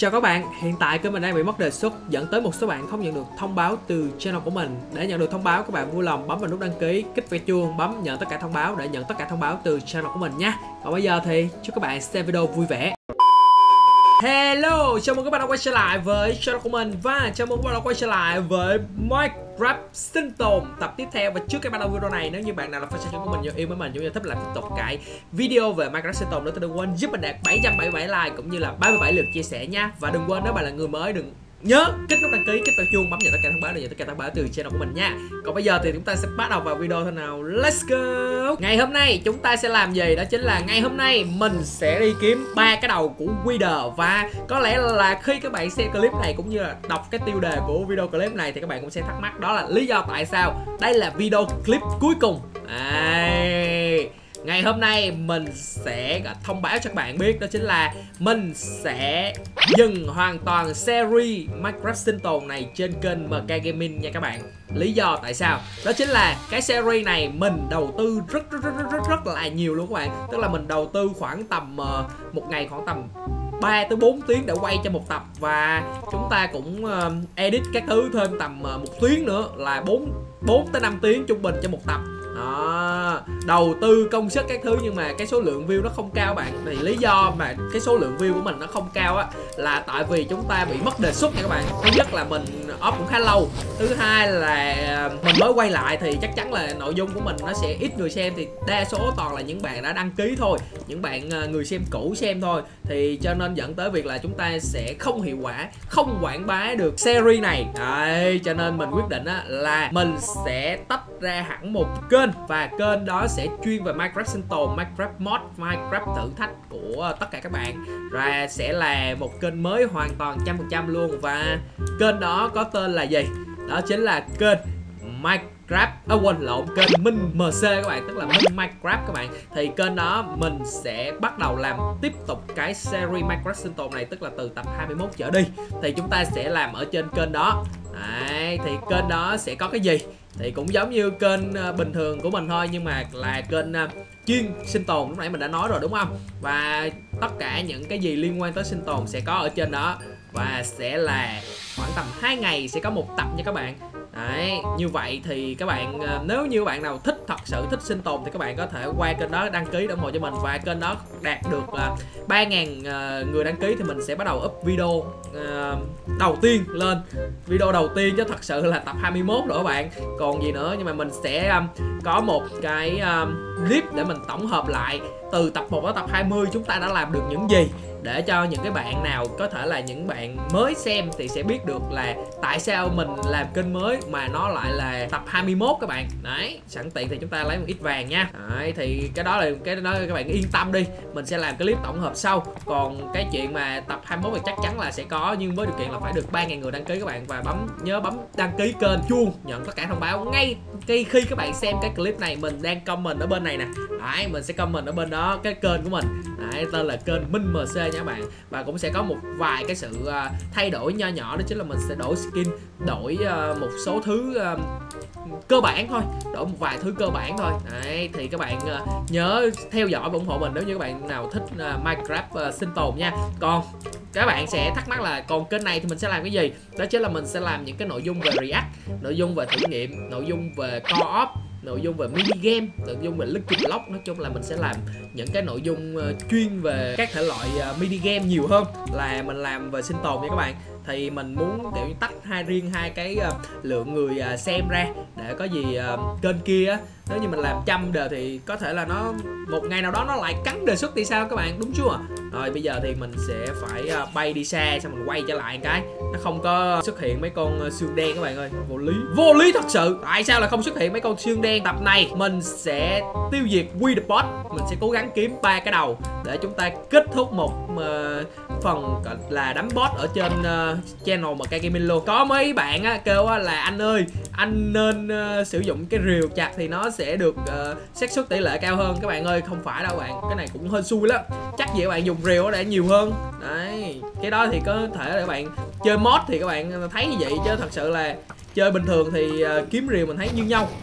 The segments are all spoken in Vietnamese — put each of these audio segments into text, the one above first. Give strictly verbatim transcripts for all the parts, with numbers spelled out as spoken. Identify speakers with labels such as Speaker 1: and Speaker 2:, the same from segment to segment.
Speaker 1: Chào các bạn, hiện tại kênh mình đang bị mất đề xuất dẫn tới một số bạn không nhận được thông báo từ channel của mình. Để nhận được thông báo, các bạn vui lòng bấm vào nút đăng ký, kích vào chuông, bấm nhận tất cả thông báo để nhận tất cả thông báo từ channel của mình nha. Còn bây giờ thì chúc các bạn xem video vui vẻ. Hello, chào mừng các bạn đã quay trở lại với channel của mình và chào mừng các bạn đã quay trở lại với Minecraft sinh tồn tập tiếp theo. Và trước cái bắt đầu video này, nếu như bạn nào là fan của mình yêu với mình cũng như thích làm tiếp tục cái video về Minecraft sinh tồn nữa, thì đừng quên giúp mình đạt bảy trăm bảy mươi bảy like cũng như là ba mươi bảy lượt chia sẻ nha. Và đừng quên nếu bạn là người mới, đừng nhớ kích nút đăng ký, kích vào chuông, bấm nhận tất cả thông báo để nhận tất cả thông báo từ channel của mình nha. Còn bây giờ thì chúng ta sẽ bắt đầu vào video thôi nào. Let's go. Ngày hôm nay chúng ta sẽ làm gì? Đó chính là ngày hôm nay mình sẽ đi kiếm ba cái đầu của Wither. Và có lẽ là khi các bạn xem clip này cũng như là đọc cái tiêu đề của video clip này thì các bạn cũng sẽ thắc mắc đó là lý do tại sao đây là video clip cuối cùng. À, ngày hôm nay mình sẽ thông báo cho các bạn biết đó chính là mình sẽ dừng hoàn toàn series Minecraft sinh tồn này trên kênh em ca Gaming nha các bạn. Lý do tại sao? Đó chính là cái series này mình đầu tư rất rất rất rất rất, rất là nhiều luôn các bạn. Tức là mình đầu tư khoảng tầm uh, một ngày khoảng tầm ba tới bốn tiếng để quay cho một tập. Và chúng ta cũng uh, edit các thứ thêm tầm uh, một tiếng nữa là bốn tới năm tiếng trung bình cho một tập. Đó, đầu tư công sức các thứ nhưng mà cái số lượng view nó không cao bạn. Thì lý do mà cái số lượng view của mình nó không cao á là tại vì chúng ta bị mất đề xuất nha các bạn. Thứ nhất là mình off cũng khá lâu, thứ hai là mình mới quay lại thì chắc chắn là nội dung của mình nó sẽ ít người xem. Thì đa số toàn là những bạn đã đăng ký thôi, những bạn người xem cũ xem thôi. Thì cho nên dẫn tới việc là chúng ta sẽ không hiệu quả, không quảng bá được series này. Đấy, cho nên mình quyết định á là mình sẽ tách ra hẳn một kênh, và kênh đó sẽ chuyên về Minecraft sinh tồn, Minecraft mod, Minecraft thử thách của tất cả các bạn. Và sẽ là một kênh mới hoàn toàn trăm phần trăm luôn. Và kênh đó có tên là gì? Đó chính là kênh Minecraft, à, quên lộn, kênh Minh em xê các bạn, tức là Minh Minecraft các bạn. Thì kênh đó mình sẽ bắt đầu làm tiếp tục cái series Minecraft sinh tồn này, tức là từ tập hai mươi mốt trở đi thì chúng ta sẽ làm ở trên kênh đó. Đấy, thì kênh đó sẽ có cái gì? Thì cũng giống như kênh uh, bình thường của mình thôi, nhưng mà là kênh uh, chuyên sinh tồn, lúc nãy mình đã nói rồi đúng không? Và tất cả những cái gì liên quan tới sinh tồn sẽ có ở trên đó. Và sẽ là khoảng tầm hai ngày sẽ có một tập nha các bạn. Đấy, như vậy thì các bạn uh, nếu như các bạn nào thích, thật sự thích sinh tồn thì các bạn có thể qua kênh đó đăng ký để ủng hộ cho mình. Và kênh đó đạt được uh, ba nghìn uh, người đăng ký thì mình sẽ bắt đầu up video uh, đầu tiên lên. Video đầu tiên chứ thật sự là tập hai mươi mốt rồi các bạn. Còn gì nữa, nhưng mà mình sẽ um, có một cái um, clip để mình tổng hợp lại từ tập một đến tập hai mươi chúng ta đã làm được những gì, để cho những cái bạn nào có thể là những bạn mới xem thì sẽ biết được là tại sao mình làm kênh mới mà nó lại là tập hai mươi mốt các bạn. Đấy, sẵn tiện thì chúng ta lấy một ít vàng nha. Đấy, thì cái đó là cái đó các bạn yên tâm đi, mình sẽ làm cái clip tổng hợp sau. Còn cái chuyện mà tập hai mươi mốt thì chắc chắn là sẽ có, nhưng với điều kiện là phải được ba nghìn người đăng ký các bạn. Và bấm nhớ bấm đăng ký kênh, chuông nhận tất cả thông báo ngay khi khi các bạn xem cái clip này. Mình đang comment ở bên này nè. Đấy, mình sẽ comment ở bên đó cái kênh của mình. Đấy, tên là kênh Minh em xê nha các bạn. Và cũng sẽ có một vài cái sự uh, thay đổi nho nhỏ, đó chính là mình sẽ đổi skin, đổi uh, một số thứ uh, cơ bản thôi, đổi một vài thứ cơ bản thôi. Đấy, thì các bạn uh, nhớ theo dõi và ủng hộ mình nếu như các bạn nào thích uh, Minecraft uh, sinh tồn nha. Còn các bạn sẽ thắc mắc là còn kênh này thì mình sẽ làm cái gì? Đó chính là mình sẽ làm những cái nội dung về react, nội dung về thử nghiệm, nội dung về co-op, nội dung về mini game, nội dung về Lucky Block. Nói chung là mình sẽ làm những cái nội dung uh, chuyên về các thể loại uh, mini game nhiều hơn là mình làm về sinh tồn nha các bạn. Thì mình muốn kiểu như tách hai riêng hai cái uh, lượng người uh, xem ra, để có gì uh, kênh kia á, nếu như mình làm trăm đề thì có thể là nó một ngày nào đó nó lại cắn đề xuất thì sao các bạn, đúng chưa? Rồi bây giờ thì mình sẽ phải uh, bay đi xa, xong mình quay trở lại cái nó không có xuất hiện mấy con uh, xương đen các bạn ơi. Vô lý, vô lý thật sự. Tại sao là không xuất hiện mấy con xương đen? Tập này mình sẽ tiêu diệt Wither, mình sẽ cố gắng kiếm ba cái đầu để chúng ta kết thúc một uh, phần là đánh boss ở trên uh, channel em ca Gaming luôn. Có mấy bạn á, kêu á, là anh ơi anh nên uh, sử dụng cái rìu chặt thì nó sẽ được uh, xác suất tỷ lệ cao hơn. Các bạn ơi, không phải đâu bạn, cái này cũng hơi xui lắm. Chắc gì các bạn dùng rìu để nhiều hơn. Đấy, cái đó thì có thể là các bạn chơi mod thì các bạn thấy như vậy, chứ thật sự là chơi bình thường thì uh, kiếm rìu mình thấy như nhau.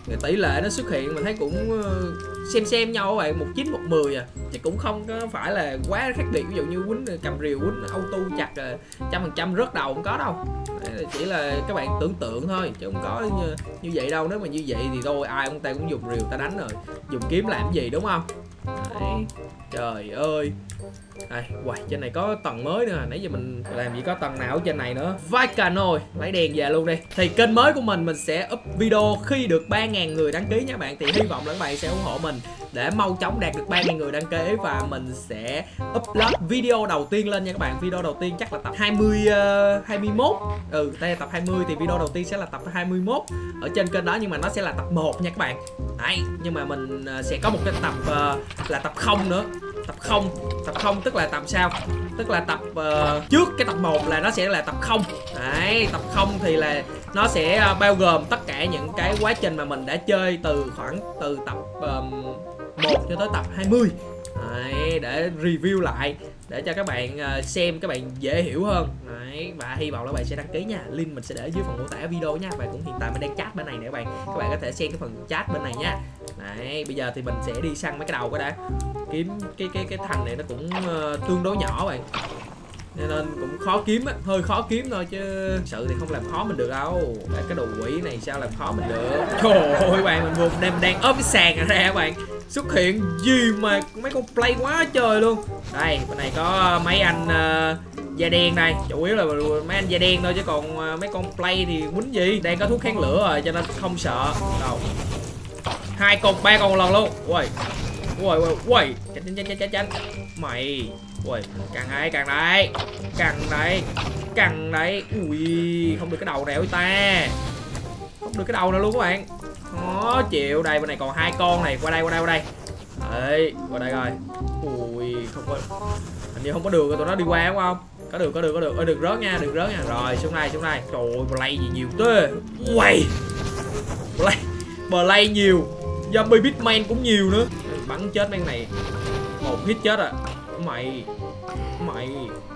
Speaker 1: cái tỷ lệ nó xuất hiện mình thấy cũng xem xem nhau các bạn, một chín một mười à, chứ cũng không có phải là quá khác biệt. Ví dụ như quýnh cầm rìu quýnh auto chặt trăm phần trăm rớt đầu không có đâu, chỉ là các bạn tưởng tượng thôi chứ không có như, như vậy đâu. Nếu mà như vậy thì thôi ai ông ta cũng dùng rìu ta đánh rồi, dùng kiếm làm gì đúng không? Đấy. Trời ơi. Đây, wow, trên này có tầng mới nữa. Nãy giờ mình làm gì có tầng nào ở trên này nữa. Vicano, lấy đèn về luôn đi. Thì kênh mới của mình mình sẽ up video khi được ba ngàn người đăng ký nha các bạn. Thì hy vọng là các bạn sẽ ủng hộ mình để mau chóng đạt được ba ngàn người đăng ký. Và mình sẽ upload video đầu tiên lên nha các bạn. Video đầu tiên chắc là tập hai mươi, uh, hai mươi mốt. Ừ, đây là tập hai mươi thì video đầu tiên sẽ là tập hai mươi mốt ở trên kênh đó, nhưng mà nó sẽ là tập một nha các bạn. Đấy, nhưng mà mình sẽ có một cái tập uh, là tập không nữa. Tập không, tập không tức là tập sao? Tức là tập uh, trước cái tập một là nó sẽ là tập không. Đấy, tập không thì là nó sẽ uh, bao gồm tất cả những cái quá trình mà mình đã chơi từ khoảng từ tập um, một cho tới tập hai mươi. Đấy, để review lại để cho các bạn uh, xem các bạn dễ hiểu hơn. Đấy, và hy vọng là các bạn sẽ đăng ký nha. Link mình sẽ để dưới phần mô tả video nha. Và cũng hiện tại mình đang chat bên này nè các bạn. Các bạn có thể xem cái phần chat bên này nha. Đấy, bây giờ thì mình sẽ đi săn mấy cái đầu cái đã. Kiếm cái cái cái thành này nó cũng uh, tương đối nhỏ bạn, nên cũng khó kiếm á, hơi khó kiếm thôi chứ sự thì không làm khó mình được đâu. Để cái đồ quỷ này sao làm khó mình được. Trời ơi bạn, mình vừa đang đang ốp cái sàn ra các bạn, xuất hiện gì mà mấy con play quá trời luôn. Đây bên này có mấy anh uh, da đen đây, chủ yếu là mấy anh da đen thôi chứ còn uh, mấy con play thì quýnh gì. Đang có thuốc kháng lửa rồi cho nên không sợ đâu. Hai con ba con một lần luôn. Ui ui ui ui, tránh tránh tránh tránh tránh mày. Ui, càng đấy càng đấy càng đấy càng đấy. Ui, không được cái đầu nào ta, không được cái đầu nào luôn các bạn, khó chịu. Đây bên này còn hai con này, qua đây qua đây qua đây. Đấy, qua đây rồi. Ui, không có, hình như không có đường rồi, tụi nó đi qua đúng không? Có đường có đường có đường. Ơi đừng rớt nha, đừng rớt nha. Rồi xuống đây xuống đây. Trời ơi, play gì nhiều thế. Ui, play play nhiều, zombie bitman cũng nhiều nữa. Bắn chết mấy này, một hit chết à. Mày mày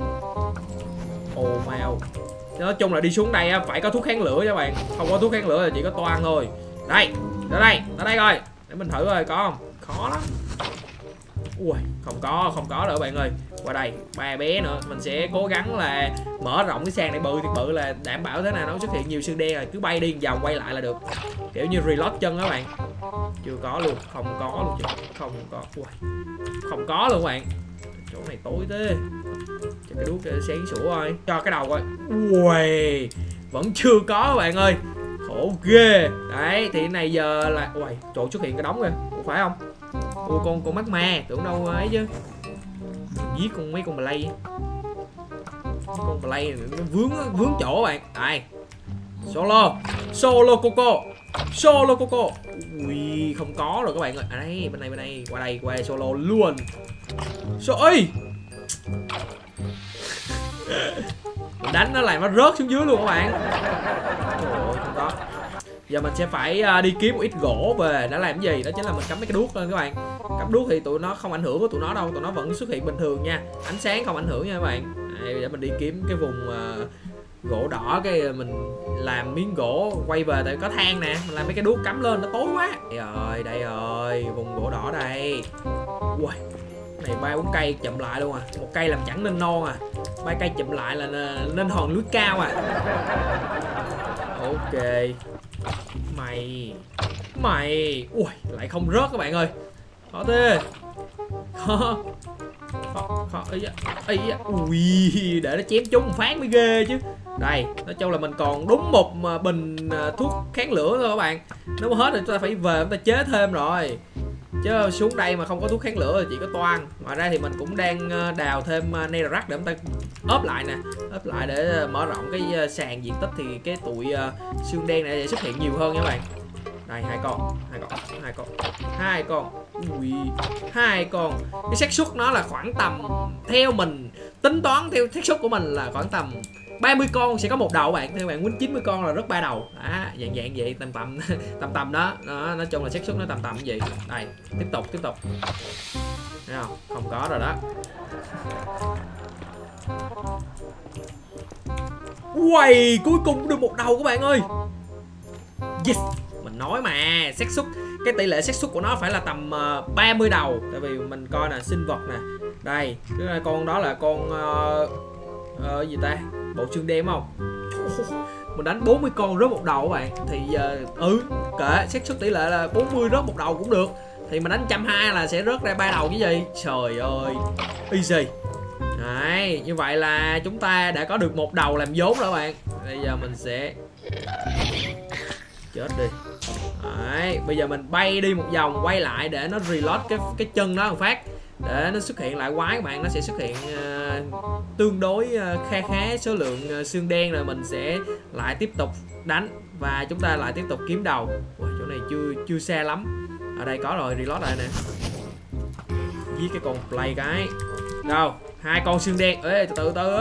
Speaker 1: ồ mèo. Nói chung là đi xuống đây phải có thuốc kháng lửa cho bạn, không có thuốc kháng lửa là chỉ có toan thôi. Đây ra đây ra đây coi để mình thử coi có không. Khó lắm. Ui, không có không có nữa bạn ơi. Qua đây ba bé nữa, mình sẽ cố gắng là mở rộng cái sàn này bự thì bự là đảm bảo thế nào nó xuất hiện nhiều xương đen rồi cứ bay đi vòng quay lại là được, kiểu như reload chân đó bạn. Chưa có luôn, không có luôn chứ. Không có. Ui, không có luôn các bạn. Chỗ này tối thế. Cho cái đuốc sáng sủa rồi. Cho cái đầu coi. Ui, vẫn chưa có các bạn ơi. Khổ ghê. Đấy, thì này giờ là ui, chỗ xuất hiện cái đống kìa. Ủa phải không? Ủa con con mắt ma, tưởng đâu ấy chứ. Giết con mấy con play. Con play nó vướng vướng chỗ bạn. Đây. Solo. Solo Coco. Solo Coco. Ui, không có rồi các bạn ơi. À đây, bên này bên này, qua đây qua solo luôn. Sao ơi. Mình đánh nó làm nó rớt xuống dưới luôn các bạn. Trời ơi, không có. Giờ mình sẽ phải đi kiếm một ít gỗ về để làm cái gì? Đó chính là mình cắm mấy cái đuốc lên các bạn. Cắm đuốc thì tụi nó không ảnh hưởng của tụi nó đâu, tụi nó vẫn xuất hiện bình thường nha. Ánh sáng không ảnh hưởng nha các bạn. Đây, để mình đi kiếm cái vùng uh, gỗ đỏ, cái mình làm miếng gỗ quay về tại có than nè, mình làm mấy cái đuốc cắm lên nó tối quá. Đây rồi, đây rồi, vùng gỗ đỏ đây. Ui, này ba bốn cây chậm lại luôn à, một cây làm chẳng nên non à, ba cây chậm lại là nên hòn núi cao à. Ok, mày mày, ui lại không rớt các bạn ơi, khó thế, khó khó khó ấy ấy, ui để nó chém trúng một phát mới ghê chứ. Đây, nói chung là mình còn đúng một bình thuốc kháng lửa thôi các bạn. Nếu mà hết thì chúng ta phải về chúng ta chế thêm rồi. Chứ xuống đây mà không có thuốc kháng lửa thì chỉ có toan. Ngoài ra thì mình cũng đang đào thêm netherrack để chúng ta ốp lại nè, ốp lại để mở rộng cái sàn diện tích thì cái tụi xương đen này sẽ xuất hiện nhiều hơn nha các bạn. Đây hai con, hai con, hai con, hai con. Ui, hai con. Cái xác suất nó là khoảng tầm, theo mình tính toán theo xác suất của mình là khoảng tầm ba mươi con sẽ có một đầu bạn. Theo bạn quýnh chín mươi con là rất ba đầu. Đó, dạng dạng vậy, tầm tầm tầm tầm đó. Đó, nói chung là xác suất nó tầm tầm như vậy. Đây, tiếp tục tiếp tục. Thấy không? Không có rồi đó. Uầy, cuối cùng được một đầu các bạn ơi. Yes, mình nói mà, xác suất cái tỷ lệ xác suất của nó phải là tầm uh, ba mươi đầu. Tại vì mình coi nè, sinh vật nè. Đây, cái con đó là con uh, uh, gì ta? Bộ xương đen không? Mình đánh bốn mươi con rớt một đầu các bạn. Thì giờ uh, ừ, kệ, xác suất tỷ lệ là bốn mươi rớt một đầu cũng được. Thì mình đánh một trăm hai mươi là sẽ rớt ra ba đầu cái gì? Trời ơi, easy. Đấy, như vậy là chúng ta đã có được một đầu làm vốn rồi các bạn. Bây giờ mình sẽ chết đi. Đấy, bây giờ mình bay đi một vòng quay lại để nó reload cái cái chân đó một phát, để nó xuất hiện lại quái các bạn. Nó sẽ xuất hiện uh, tương đối uh, kha khá số lượng uh, xương đen, rồi mình sẽ lại tiếp tục đánh và chúng ta lại tiếp tục kiếm đầu. Ui, chỗ này chưa chưa xa lắm. Ở đây có rồi, reload lại nè. Giết cái con play cái. Đâu? Hai con xương đen. Ê, từ từ từ.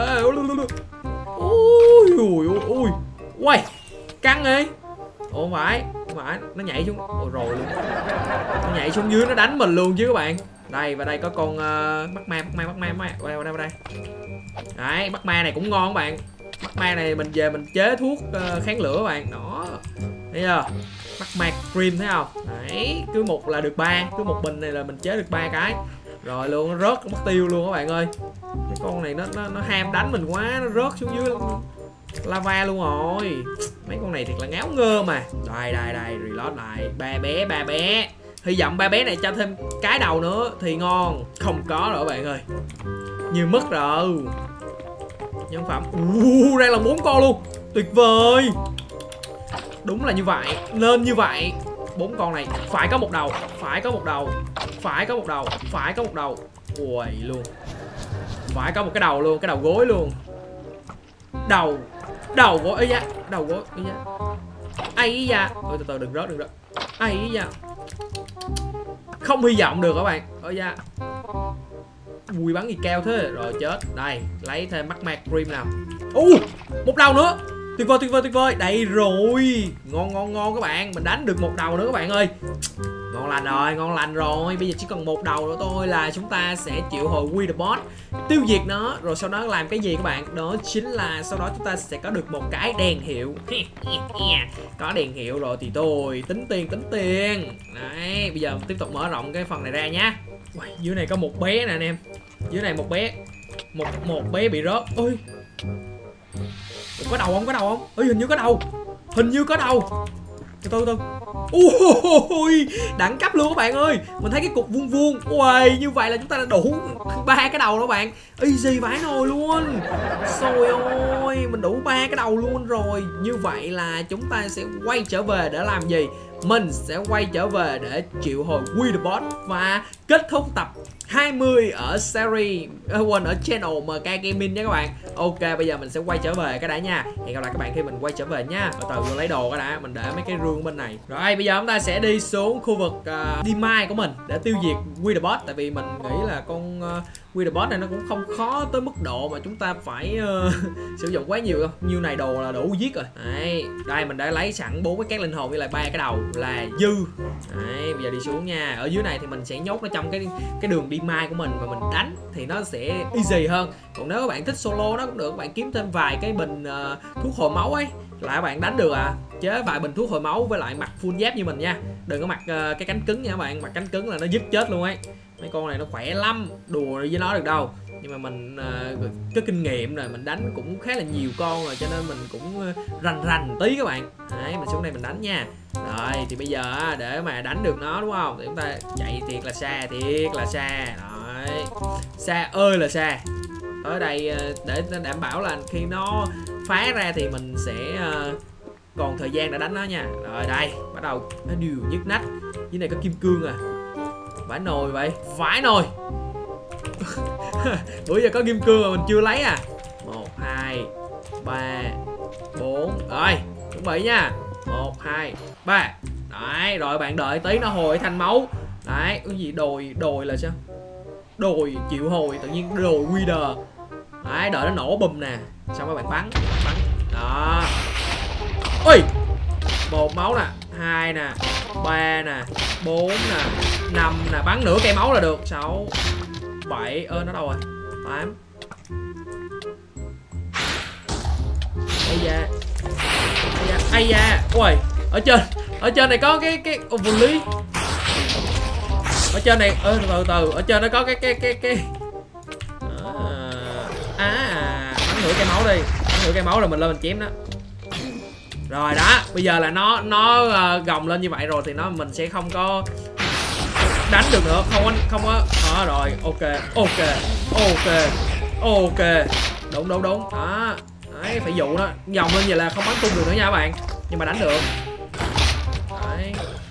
Speaker 1: Ui ui ui. Ui. Căng đi. Ủa không phải, không phải, nó nhảy xuống. Ôi rồi luôn. Nó nhảy xuống dưới nó đánh mình luôn chứ các bạn. Đây, và đây có con uh, bắt ma, bắt ma, bắt ma, bắt ma. Qua đây, qua đây. Đấy, bắt ma này cũng ngon các bạn. Bắt ma này mình về mình chế thuốc uh, kháng lửa các bạn. Đó. Thấy chưa? Bắt ma cream thấy không? Đấy, cứ một là được ba, cứ một bình này là mình chế được ba cái. Rồi luôn, nó rớt mất tiêu luôn các bạn ơi. Cái con này nó nó nó ham đánh mình quá, nó rớt xuống dưới lava luôn rồi. Mấy con này thiệt là ngáo ngơ mà. Đây đây đây, reload lại. Ba bé, ba bé. Hy vọng ba bé này cho thêm cái đầu nữa thì ngon. Không có rồi các bạn ơi. Như mất rồi. Nhân phẩm. Uh, ra là bốn con luôn. Tuyệt vời. Đúng là như vậy, nên như vậy. Bốn con này phải có một đầu, phải có một đầu, phải có một đầu, phải có một đầu. Ui luôn. Phải có một cái đầu luôn, cái đầu gối luôn. Đầu, đầu gối ấy da, đầu gối ấy da. Ấy da. Ôi từ từ đừng rớt đừng rớt. Ấy da. Không hy vọng được các bạn. Ôi da. Ui bắn gì cao thế. Rồi chết. Đây, lấy thêm mắt mạc cream nào. U, uh, một đầu nữa. Tuyệt vời tuyệt vời tuyệt vời. Đây rồi. Ngon ngon ngon các bạn. Mình đánh được một đầu nữa các bạn ơi. Ngon lành rồi, ngon lành rồi. Bây giờ chỉ còn một đầu nữa thôi là chúng ta sẽ triệu hồi We The Boss, tiêu diệt nó. Rồi sau đó làm cái gì các bạn? Đó chính là sau đó chúng ta sẽ có được một cái đèn hiệu. Có đèn hiệu rồi thì tôi tính tiền tính tiền. Đấy, bây giờ tiếp tục mở rộng cái phần này ra nhá. Uầy, dưới này có một bé nè anh em. Dưới này một bé. Một một bé bị rớt. Ôi. Ủa, có đầu không? Có đầu không? Ôi hình như có đầu. Hình như có đầu. Từ từ từ. Ui, đẳng cấp luôn các bạn ơi. Mình thấy cái cục vuông vuông. Ui, như vậy là chúng ta đã đủ ba cái đầu đó bạn. Easy vãi nồi luôn. Trời ơi, mình đủ ba cái đầu luôn rồi. Như vậy là chúng ta sẽ quay trở về để làm gì? Mình sẽ quay trở về để triệu hồi We The Boss và kết thúc tập hai mươi ở series uh, quên ở channel em ca Gaming nha các bạn. Ok, bây giờ mình sẽ quay trở về cái đã nha. Hẹn gặp lại các bạn khi mình quay trở về nha. Từ từ lấy đồ cái đã, mình để mấy cái rương bên này. Rồi bây giờ chúng ta sẽ đi xuống khu vực uh, Demise của mình để tiêu diệt We The Boss. Tại vì mình nghĩ là con uh, We The Boss này nó cũng không khó tới mức độ mà chúng ta phải uh, sử dụng quá nhiều đâu. Như này đồ là đủ giết rồi. Đấy, đây mình đã lấy sẵn bốn cái cát linh hồn với lại ba cái đầu là dư. Đấy, bây giờ đi xuống nha. Ở dưới này thì mình sẽ nhốt nó trong cái cái đường đi mai của mình và mình đánh thì nó sẽ easy hơn. Còn nếu các bạn thích solo nó cũng được, các bạn kiếm thêm vài cái bình uh, thuốc hồi máu ấy là các bạn đánh được à. Chế vài bình thuốc hồi máu với lại mặc full giáp như mình nha. Đừng có mặc uh, cái cánh cứng nha các bạn, mặc cánh cứng là nó dứt chết luôn ấy. Mấy con này nó khỏe lắm, đùa với nó được đâu. Nhưng mà mình uh, có kinh nghiệm rồi, mình đánh cũng khá là nhiều con rồi cho nên mình cũng uh, rành rành tí các bạn. Đấy, mình xuống đây mình đánh nha. Rồi thì bây giờ để mà đánh được nó đúng không thì chúng ta chạy thiệt là xa, thiệt là xa. Đấy, xa ơi là xa. Ở đây để đảm bảo là khi nó phá ra thì mình sẽ uh, còn thời gian để đánh nó nha. Rồi đây, bắt đầu nó điều nhức nách. Dưới này có kim cương à. Vãi nồi vậy, vãi nồi. Bữa giờ có kim cương mà mình chưa lấy à. Một, hai, ba, bốn. Rồi, chuẩn bị nha. Một, hai, ba. Đấy, rồi bạn đợi tí nó hồi thành máu. Đấy, cái gì đồi, đồi là sao? Đồi chịu hồi, tự nhiên đồi Wither. Đấy, đợi nó nổ bùm nè. Xong rồi bạn bắn, bắn. Đó. Ui. Một máu nè, hai nè, ba nè, bốn nè, năm nè, bắn nửa cây máu là được. Sáu, bảy, ơ nó đâu rồi? Tám. Ây da. Ây da. Ui, ở trên Ở trên này có cái cái ô, vô lý. Ở trên này ơ từ từ ở trên nó có cái cái cái cái à, à bắn thử cây máu đi, bắn thử cây máu rồi mình lên mình chém nó. Rồi đó, bây giờ là nó nó uh, gồng lên như vậy rồi thì nó mình sẽ không có đánh được nữa, không có không có đó rồi. Ok ok ok ok, đúng đúng đúng đó. Đấy, phải dụ nó vòng lên vậy là không bắn tung được nữa nha các bạn, nhưng mà đánh được. Đấy,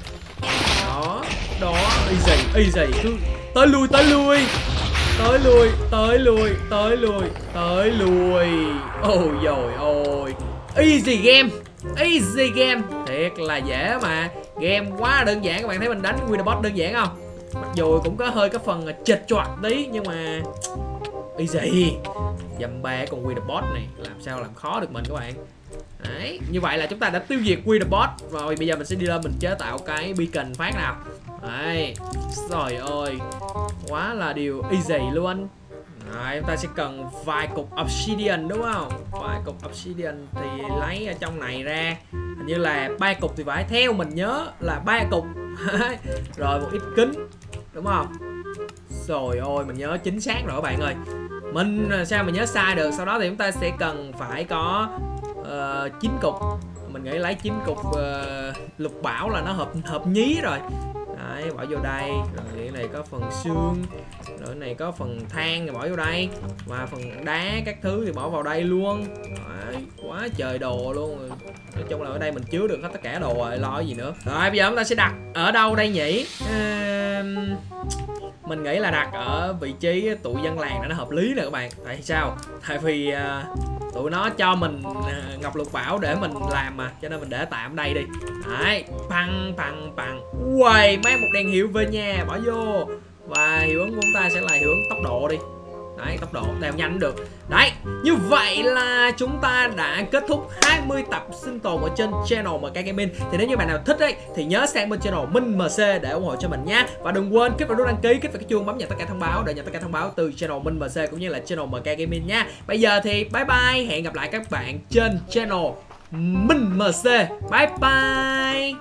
Speaker 1: đó đó, easy easy, cứ tới lui tới lui tới lui tới lui tới lui tới lui. Ôi dồi ôi, easy game, easy game, thiệt là dễ mà, game quá đơn giản. Các bạn thấy mình đánh Witherboss đơn giản không? Mặc dù cũng có hơi cái phần chệch choạc tí nhưng mà easy. Dăm ba con Witherboss này làm sao làm khó được mình các bạn. Đấy, như vậy là chúng ta đã tiêu diệt Witherboss. Rồi bây giờ mình sẽ đi lên mình chế tạo cái beacon phát nào. Đấy, trời ơi, quá là điều easy luôn. Rồi, chúng ta sẽ cần vài cục obsidian đúng không? Vài cục obsidian thì lấy ở trong này ra. Hình như là ba cục thì phải, theo mình nhớ là ba cục. Rồi một ít kính đúng không? Rồi ôi, mình nhớ chính xác rồi các bạn ơi. Mình sao mà nhớ sai được. Sau đó thì chúng ta sẽ cần phải có uh, chín cục. Mình nghĩ lấy chín cục uh, lục bảo là nó hợp hợp nhí rồi. Đấy, bỏ vô đây. Rồi cái này có phần xương, rồi cái này có phần than thì bỏ vô đây, và phần đá các thứ thì bỏ vào đây luôn. Đấy, quá trời đồ luôn. Nói chung là ở đây mình chứa được hết tất cả đồ rồi, lo cái gì nữa. Rồi bây giờ chúng ta sẽ đặt ở đâu đây nhỉ? À, mình nghĩ là đặt ở vị trí tụi dân làng này nó hợp lý nè các bạn. Tại sao? Tại vì uh, tụi nó cho mình uh, ngọc lục bảo để mình làm mà, cho nên mình để tạm đây đi. Đấy, bằng bằng bằng. Uầy, mang một đèn hiệu về nhà bỏ vô. Và hiệu ứng của chúng ta sẽ là hiệu ứng tốc độ đi. Đấy, tốc độ đeo nhanh cũng được. Đấy, như vậy là chúng ta đã kết thúc hai mươi tập sinh tồn ở trên channel em ca Gaming. Thì nếu như bạn nào thích ấy thì nhớ sang bên channel Minh em xê để ủng hộ cho mình nha. Và đừng quên kích vào nút đăng ký, kích vào cái chuông, bấm nhận tất cả thông báo để nhận tất cả thông báo từ channel Minh em xê cũng như là channel em ca Gaming nha. Bây giờ thì bye bye, hẹn gặp lại các bạn trên channel Minh em xê. Bye bye.